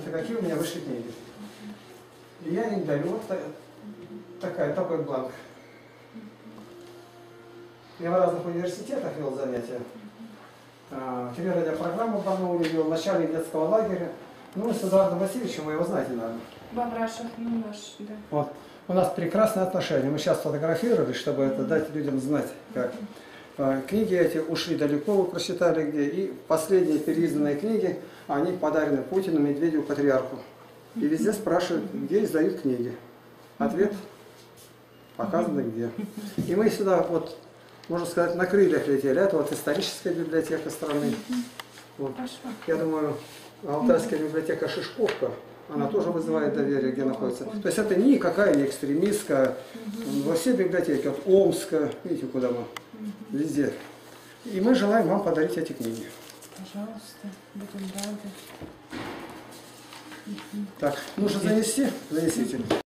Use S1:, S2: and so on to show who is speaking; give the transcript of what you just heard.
S1: посмотрите, какие у меня вышли книги. И я им даю вот такой бланк. Я в разных университетах вел занятия. Телерадиопрограмму Барнауле вел, начальник детского лагеря. Ну, с Эдуардом Васильевичем, вы его знаете, наверное.
S2: Бабрашев, ну наш, да.
S1: Вот. У нас прекрасные отношения. Мы сейчас фотографировали, чтобы это дать людям знать, как. Книги эти ушли далеко, вы прочитали где. И последние переизданные книги, они подарены Путину, Медведеву, Патриарху. И везде спрашивают, где издают книги. Ответ показано где. И мы сюда, вот, можно сказать, на крыльях летели. Это вот историческая библиотека страны. Вот. Я думаю, Алтайская библиотека Шишковка, она тоже вызывает доверие, где находится. То есть это никакая не экстремистская. Во все библиотеки, от Омска, видите, куда мы, везде. И мы желаем вам подарить эти книги.
S2: Пожалуйста, будем рады.
S1: Так, нужно занести? Занесите.